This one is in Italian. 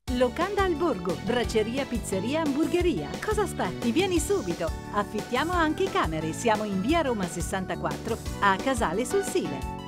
Locanda al Borgo, braceria, pizzeria, hamburgeria. Cosa aspetti? Vieni subito! Affittiamo anche camere. Siamo in via Roma 64 a Casale sul Sile.